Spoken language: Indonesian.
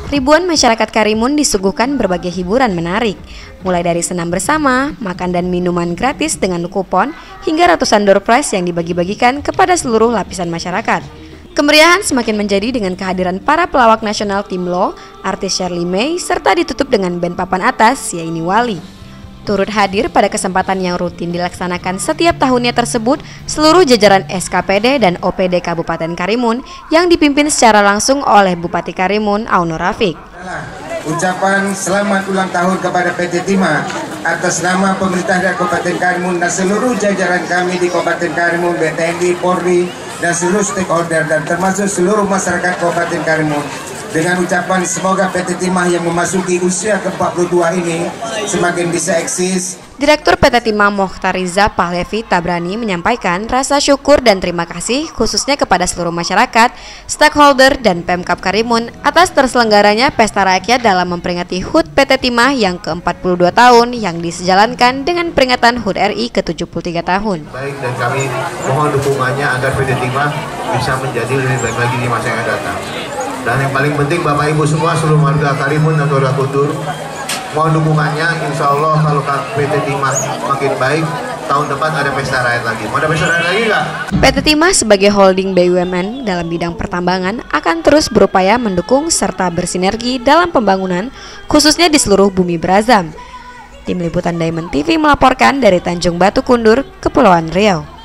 Ribuan masyarakat Karimun disuguhkan berbagai hiburan menarik, mulai dari senam bersama, makan dan minuman gratis dengan kupon, hingga ratusan door prize yang dibagi-bagikan kepada seluruh lapisan masyarakat. Kemeriahan semakin menjadi dengan kehadiran para pelawak nasional Tim Lo, artis Shirley May, serta ditutup dengan band papan atas, Yaini Wali. Turut hadir pada kesempatan yang rutin dilaksanakan setiap tahunnya tersebut seluruh jajaran SKPD dan OPD Kabupaten Karimun yang dipimpin secara langsung oleh Bupati Karimun, Auno Rafiq. Ucapan selamat ulang tahun kepada PT Timah atas nama pemerintah dan Kabupaten Karimun dan seluruh jajaran kami di Kabupaten Karimun, BTNI, Polri, dan seluruh stakeholder dan termasuk seluruh masyarakat Kabupaten Karimun. Dengan ucapan semoga PT Timah yang memasuki usia ke-42 ini semakin bisa eksis. Direktur PT Timah Mokhtariza Pahlevi Tabrani menyampaikan rasa syukur dan terima kasih khususnya kepada seluruh masyarakat, stakeholder, dan Pemkab Karimun atas terselenggaranya Pesta Rakyat dalam memperingati HUT PT Timah yang ke-42 tahun yang disejalankan dengan peringatan HUT RI ke-73 tahun. Baik, dan kami mohon dukungannya agar PT Timah bisa menjadi lebih baik lagi di masa yang akan datang. Dan yang paling penting Bapak Ibu semua seluruh warga Karimun dan warga Kuntur mohon dukungannya. Insya Allah kalau PT Timah makin baik tahun depan ada pesta rakyat lagi. Mau ada pesta rakyat lagi nggak? PT Timah sebagai holding BUMN dalam bidang pertambangan akan terus berupaya mendukung serta bersinergi dalam pembangunan khususnya di seluruh bumi Berazam. Tim Liputan Diamond TV melaporkan dari Tanjung Batu Kundur, Kepulauan Riau.